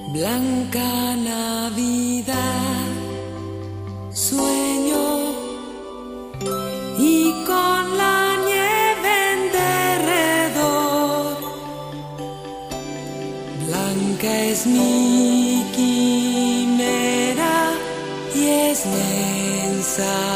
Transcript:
Blanca Navidad, sueño y con la nieve en derredor. Blanca es mi quimera y es mensa